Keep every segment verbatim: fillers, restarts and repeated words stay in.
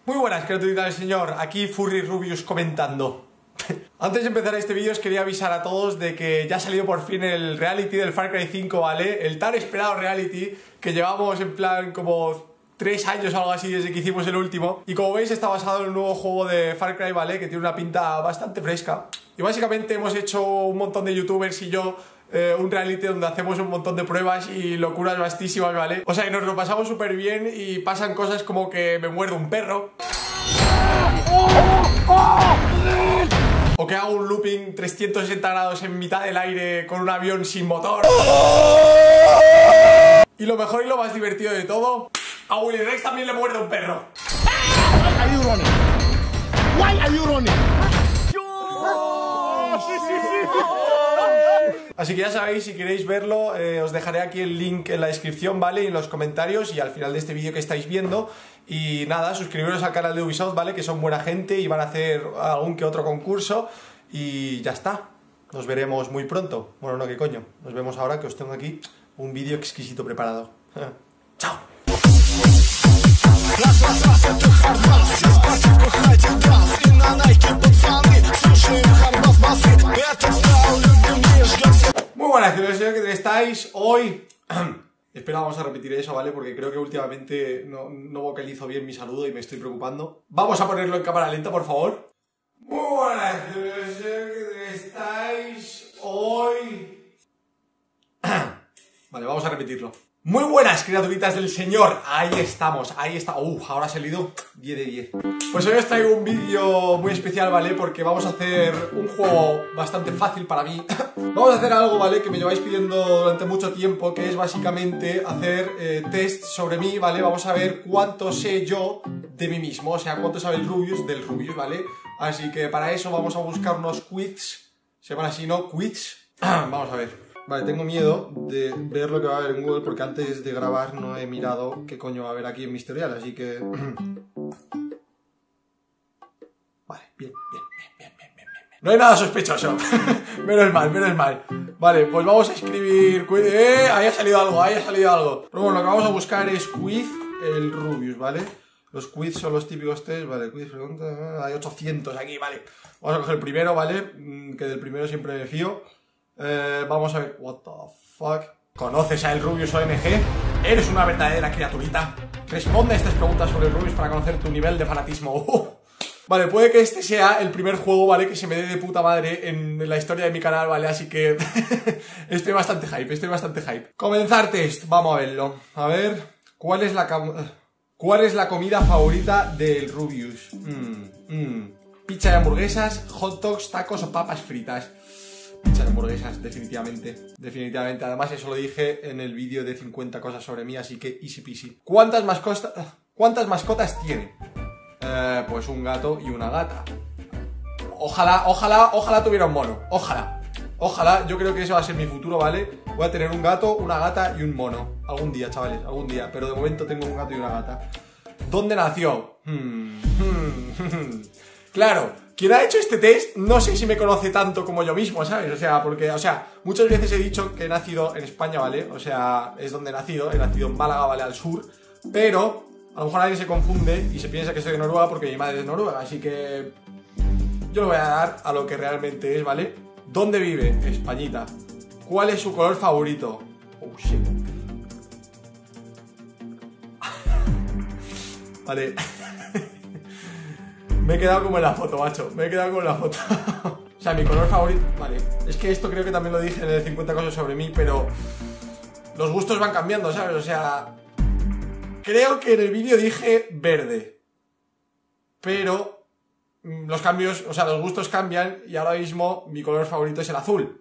Muy buenas, criaturitas del señor, aquí Furry Rubius comentando. Antes de empezar este vídeo os quería avisar a todos de que ya ha salido por fin el reality del Far Cry cinco, ¿vale? El tan esperado reality que llevamos en plan como tres años o algo así desde que hicimos el último. Y como veis está basado en un nuevo juego de Far Cry, ¿vale? Que tiene una pinta bastante fresca. Y básicamente hemos hecho un montón de youtubers y yo eh, un reality donde hacemos un montón de pruebas y locuras vastísimas, ¿vale? O sea que nos lo pasamos súper bien y pasan cosas como que me muerde un perro. O que hago un looping trescientos sesenta grados en mitad del aire con un avión sin motor. Y lo mejor y lo más divertido de todo, a Willy Rex también le muerde un perro. Why are you running? Why are you running? Así que ya sabéis, si queréis verlo, eh, os dejaré aquí el link en la descripción, ¿vale? Y en los comentarios y al final de este vídeo que estáis viendo. Y nada, suscribiros al canal de Ubisoft, ¿vale? Que son buena gente y van a hacer algún que otro concurso. Y ya está. Nos veremos muy pronto. Bueno, no, qué coño. Nos vemos ahora que os tengo aquí un vídeo exquisito preparado. ¡Chao! Muy buenas, señores, ¿qué estáis? Hoy... Espera, vamos a repetir eso, ¿vale? Porque creo que últimamente no, no vocalizo bien mi saludo y me estoy preocupando. Vamos a ponerlo en cámara lenta, por favor. Muy buenas, señores, ¿qué estáis? Hoy... Vale, vamos a repetirlo. Muy buenas, criaturitas del señor. Ahí estamos, ahí está. Uf, ahora ha salido diez de diez. Pues hoy os traigo un vídeo muy especial, ¿vale? Porque vamos a hacer un juego bastante fácil para mí. Vamos a hacer algo, ¿vale? Que me lleváis pidiendo durante mucho tiempo, que es básicamente hacer eh, test sobre mí, ¿vale? Vamos a ver cuánto sé yo de mí mismo, o sea, cuánto sabe el Rubius del Rubius, ¿vale? Así que para eso vamos a buscar unos quiz. Se llaman así, ¿no? Quiz. Vamos a ver. Vale, tengo miedo de ver lo que va a haber en Google porque antes de grabar no he mirado qué coño va a haber aquí en mi historial, así que... Vale, bien, bien, bien, bien, bien, bien, bien. No hay nada sospechoso. Menos mal, menos mal. Vale, pues vamos a escribir... ¡Eh! Ahí ha salido algo, ahí ha salido algo. Pero bueno, lo que vamos a buscar es quiz el Rubius, ¿vale? Los quiz son los típicos test, vale, quiz, pregunta... Hay ochocientos aquí, vale. Vamos a coger el primero, ¿vale? Que del primero siempre me fío. Eh, vamos a ver, what the fuck. ¿Conoces a el Rubius O M G? ¿Eres una verdadera criaturita? Responde a estas preguntas sobre el Rubius para conocer tu nivel de fanatismo. Uh. Vale, puede que este sea el primer juego, ¿vale? Que se me dé de puta madre en la historia de mi canal, ¿vale? Así que estoy bastante hype, estoy bastante hype. Comenzar test, vamos a verlo. A ver, ¿cuál es la cuál es la comida favorita del Rubius? Mm, mm. Pizza de hamburguesas, hot dogs, tacos o papas fritas. Pizza de hamburguesas, definitivamente. Definitivamente. Además, eso lo dije en el vídeo de cincuenta cosas sobre mí, así que easy peasy. ¿Cuántas mascotas, ¿cuántas mascotas tiene? Eh, pues un gato y una gata. Ojalá, ojalá, ojalá tuviera un mono. Ojalá. Ojalá, yo creo que ese va a ser mi futuro, ¿vale? Voy a tener un gato, una gata y un mono. Algún día, chavales, algún día. Pero de momento tengo un gato y una gata. ¿Dónde nació? Hmm, hmm, hmm. Claro, quien ha hecho este test no sé si me conoce tanto como yo mismo, ¿sabes? O sea, porque, o sea, muchas veces he dicho que he nacido en España, ¿vale? O sea, es donde he nacido, he nacido en Málaga, ¿vale? Al sur, pero a lo mejor alguien se confunde y se piensa que soy de Noruega porque mi madre es noruega, así que yo le voy a dar a lo que realmente es, ¿vale? ¿Dónde vive? Españita. ¿Cuál es su color favorito? Oh, shit. Vale. Me he quedado como en la foto, macho. Me he quedado como en la foto. O sea, mi color favorito... Vale. Es que esto creo que también lo dije en el cincuenta cosas sobre mí, pero... los gustos van cambiando, ¿sabes? O sea... creo que en el vídeo dije verde. Pero... los cambios... o sea, los gustos cambian y ahora mismo mi color favorito es el azul.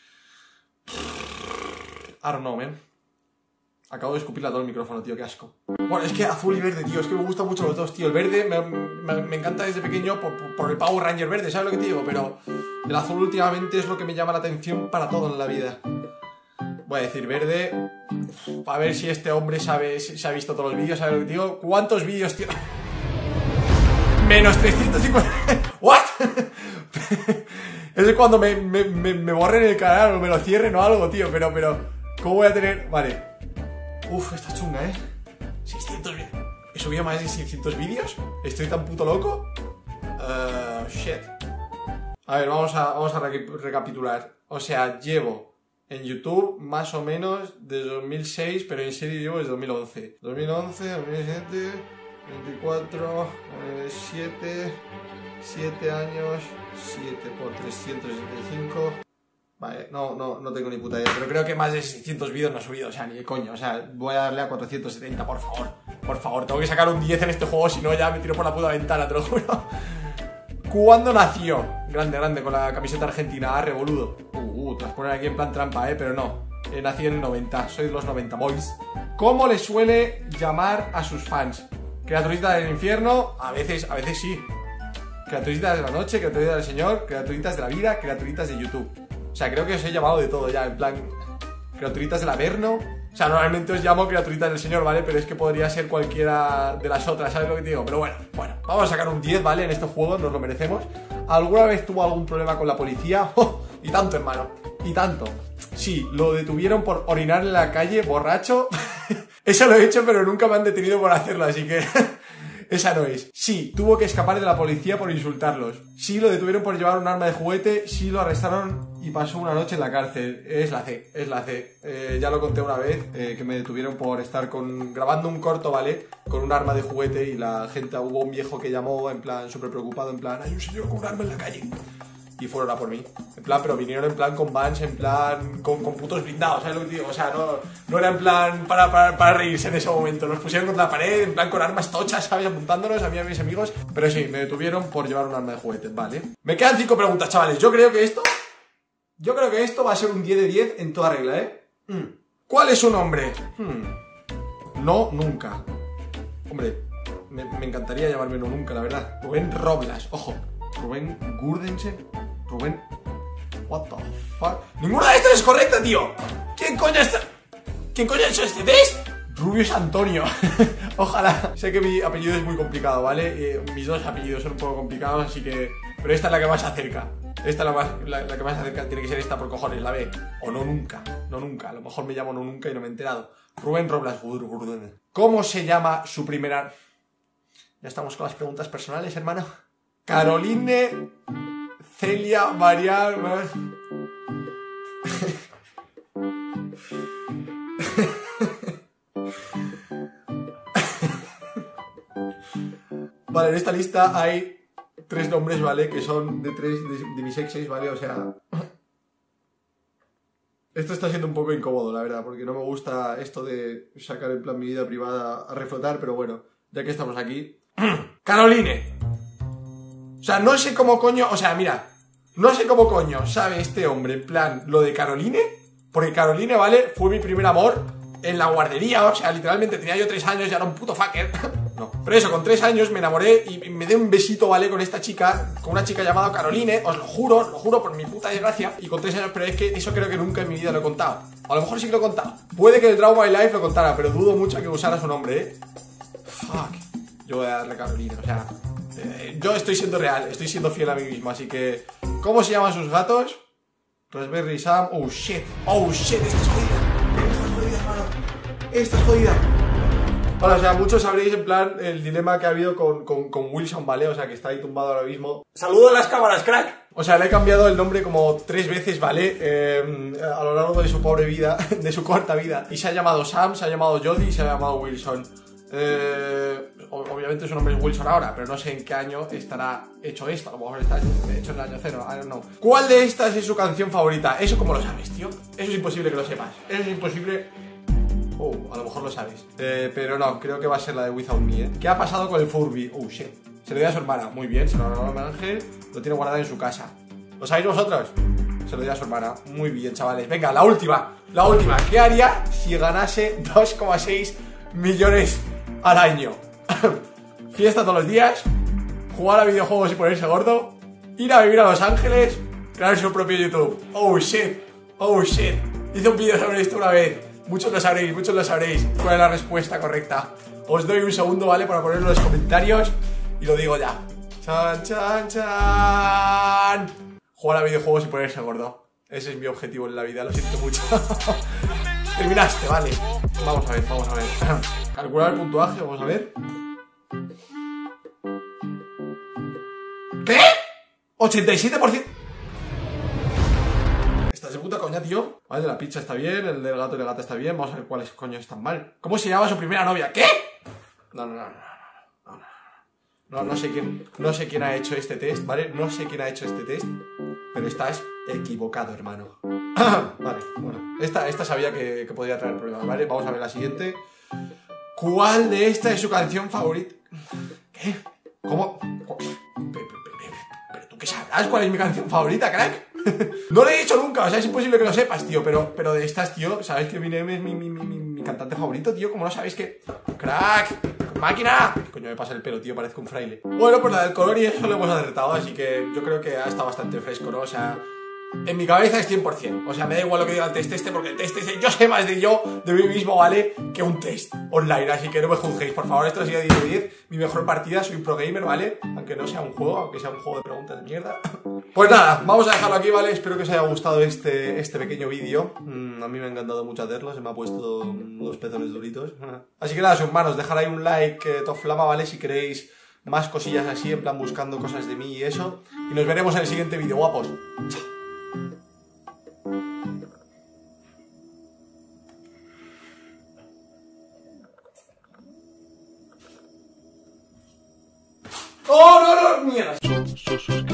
I don't know, man. Acabo de escupirle a todo el micrófono, tío, qué asco. Bueno, es que azul y verde, tío, es que me gustan mucho los dos, tío. El verde me, me, me encanta desde pequeño por, por, por el Power Ranger verde, ¿sabes lo que te digo? Pero el azul últimamente es lo que me llama la atención para todo en la vida. Voy a decir verde, a ver si este hombre sabe, se ha visto todos los vídeos, ¿sabes lo que te digo? ¿Cuántos vídeos tiene? Menos trescientos cincuenta... ¿What? Es cuando me, me, me, me borren el canal o me lo cierren o algo, tío, pero, pero... ¿cómo voy a tener...? Vale. Uf, está chunga, ¿eh? seiscientos... subido más de seiscientos vídeos. Estoy tan puto loco. Uh, shit. A ver, vamos a, vamos a re recapitular. O sea, llevo en YouTube más o menos desde dos mil seis, pero en serio llevo desde dos mil once. dos mil once, dos mil siete, veinticuatro, siete, siete años, siete por trescientos sesenta y cinco. Vale, no, no, no tengo ni puta idea, pero creo que más de seiscientos vídeos no he subido, o sea, ni de coño. O sea, voy a darle a cuatrocientos setenta, por favor. Por favor, tengo que sacar un diez en este juego, si no ya me tiro por la puta ventana, te lo juro. ¿Cuándo nació? Grande, grande, con la camiseta argentina, arre, boludo. Uh, uh, te las ponen aquí en plan trampa, eh, pero no. Eh, nací en el noventa, soy de los noventa, boys. ¿Cómo le suele llamar a sus fans? ¿Criaturitas del infierno? A veces, a veces sí. Criaturitas de la noche, criaturitas del señor, criaturitas de la vida, criaturitas de YouTube. O sea, creo que os he llamado de todo ya, en plan... Criaturitas del Averno. O sea, normalmente os llamo criaturitas del señor, ¿vale? Pero es que podría ser cualquiera de las otras, ¿sabes lo que te digo? Pero bueno, bueno, vamos a sacar un diez, ¿vale? En estos juegos, nos lo merecemos. ¿Alguna vez tuvo algún problema con la policía? ¡Oh! Y tanto, hermano, y tanto. Sí, lo detuvieron por orinar en la calle, borracho. Eso lo he hecho, pero nunca me han detenido por hacerlo, así que... Esa no es. Sí, tuvo que escapar de la policía por insultarlos. Sí, lo detuvieron por llevar un arma de juguete. Sí, lo arrestaron y pasó una noche en la cárcel. Es la C, es la C. Eh, ya lo conté una vez, eh, que me detuvieron por estar con grabando un corto, ¿vale? Con un arma de juguete y la gente, hubo un viejo que llamó en plan súper preocupado, en plan, hay un señor con un arma en la calle. Y fueron a por mí. En plan, pero vinieron en plan con vans, en plan, con, con putos blindados, ¿sabes lo que digo? O sea, no, no era en plan para, para, para reírse en ese momento. Nos pusieron contra la pared, en plan con armas tochas, ¿sabes? Apuntándonos a mí y a mis amigos. Pero sí, me detuvieron por llevar un arma de juguete, ¿vale? Me quedan cinco preguntas, chavales. Yo creo que esto... Yo creo que esto va a ser un diez de diez en toda regla, ¿eh? Hmm. ¿Cuál es su nombre? Hmm. No, nunca. Hombre, me, me encantaría llamarme no nunca, la verdad. Rubén Roblas, ojo. Rubén Gurdensen. Rubén... What the fuck. Ninguna de estas es correcta, tío. ¿Quién coño está? ¿Quién coño ha hecho este test? Rubius Antonio. Ojalá. Sé que mi apellido es muy complicado, ¿vale? Eh, mis dos apellidos son un poco complicados, así que... Pero esta es la que más se acerca. Esta es la, más, la, la que más se acerca. Tiene que ser esta por cojones, la B. O no nunca. No nunca. A lo mejor me llamo no nunca y no me he enterado. Rubén Roblas. ¿Cómo se llama su primera...? Ya estamos con las preguntas personales, hermano. Caroline... Celia María... Vale, en esta lista hay tres nombres, ¿vale? Que son de tres de, de mis exes, ¿vale? O sea... Esto está siendo un poco incómodo, la verdad, porque no me gusta esto de sacar en plan mi vida privada a reflotar, pero bueno, ya que estamos aquí... ¡Caroline! O sea, no sé cómo coño... O sea, mira... No sé cómo coño sabe este hombre, en plan, lo de Caroline. Porque Caroline, ¿vale? Fue mi primer amor en la guardería. O sea, literalmente tenía yo tres años y era un puto fucker. No, pero eso, con tres años me enamoré y me di un besito, ¿vale? Con esta chica, con una chica llamada Caroline. Os lo juro, os lo juro por mi puta desgracia. Y con tres años, pero es que eso creo que nunca en mi vida lo he contado. A lo mejor sí que lo he contado. Puede que el Draw My Life lo contara, pero dudo mucho que usara su nombre, ¿eh? Fuck. Yo voy a darle a Caroline, o sea... Eh, yo estoy siendo real, estoy siendo fiel a mí mismo, así que... ¿Cómo se llaman sus gatos? Raspberry Sam... Oh, shit. Oh, shit, esta es jodida. Esta es jodida, hermano. Esta es jodida. Bueno, o sea, muchos sabréis en plan el dilema que ha habido con, con, con Wilson, ¿vale? O sea, que está ahí tumbado ahora mismo. ¡Saludo a las cámaras, crack! O sea, le he cambiado el nombre como tres veces, ¿vale? Eh, a lo largo de su pobre vida, de su corta vida. Y se ha llamado Sam, se ha llamado Jody y se ha llamado Wilson. Eh, obviamente su nombre es Wilson ahora, pero no sé en qué año estará hecho esto. A lo mejor está hecho en el año cero, I don't know. ¿Cuál de estas es su canción favorita? ¿Eso cómo lo sabes, tío? Eso es imposible que lo sepas. Eso es imposible... Oh, a lo mejor lo sabes. Eh, pero no, creo que va a ser la de Without Me, ¿eh? ¿Qué ha pasado con el Furby? Oh, shit. Se lo dio a su hermana. Muy bien, se lo regaló a Ángel. Lo tiene guardado en su casa. ¿Lo sabéis vosotros? Se lo dio a su hermana. Muy bien, chavales. Venga, la última. La última. ¿Qué haría si ganase dos coma seis millones al año? Fiesta todos los días, jugar a videojuegos y ponerse gordo, ir a vivir a Los Ángeles, crear su propio YouTube. Oh shit, oh shit. Hice un vídeo sobre esto una vez. Muchos lo sabréis, muchos lo sabréis. ¿Cuál es la respuesta correcta? Os doy un segundo, ¿vale? Para ponerlo en los comentarios y lo digo ya. Chan, chan, chan. Jugar a videojuegos y ponerse gordo. Ese es mi objetivo en la vida, lo siento mucho. Terminaste, vale. Vamos a ver, vamos a ver. Calcular el puntuaje, vamos a ver. ochenta y siete por ciento. Estás de puta coña, tío. Vale, de la pizza está bien, el del gato y la gata está bien. Vamos a ver cuáles coño están mal. ¿Cómo se llama su primera novia? ¿Qué? No, no, no, no, no, no. No, no sé quién, no sé quién ha hecho este test, ¿vale? No sé quién ha hecho este test, pero estás equivocado, hermano. Vale, bueno. Esta, esta sabía que, que podría traer problemas, ¿vale? Vamos a ver la siguiente. ¿Cuál de esta es su canción favorita? ¿Qué? ¿Cómo? ¿Pero tú qué sabrás cuál es mi canción favorita, crack? No lo he dicho nunca, o sea, es imposible que lo sepas, tío. Pero, pero de estas, tío, ¿sabes que Eminem es mi, mi, mi, mi, mi cantante favorito, tío? ¿Cómo no sabéis que...? ¡Crack! ¡Máquina! ¿Qué coño me pasa el pelo, tío? Parezco un fraile. Bueno, pues la del color y eso lo hemos acertado, así que yo creo que ha estado bastante fresco, ¿no? O sea... En mi cabeza es cien por cien. O sea, me da igual lo que diga el test este, porque el test este, yo sé más de yo, de mí mismo, ¿vale? Que un test online, así que no me juzguéis, por favor. Esto ha sido diez de diez, mi mejor partida, soy pro gamer, ¿vale? Aunque no sea un juego, aunque sea un juego de preguntas de mierda. Pues nada, vamos a dejarlo aquí, ¿vale? Espero que os haya gustado este, este pequeño vídeo. mm, A mí me ha encantado mucho hacerlo, se me ha puesto los pezones duritos. Así que nada, submanos, dejad ahí un like, eh, top flama, ¿vale? Si queréis más cosillas así, en plan buscando cosas de mí y eso. Y nos veremos en el siguiente vídeo, guapos. Chao. ¡Oh, no, no! ¡Mierda!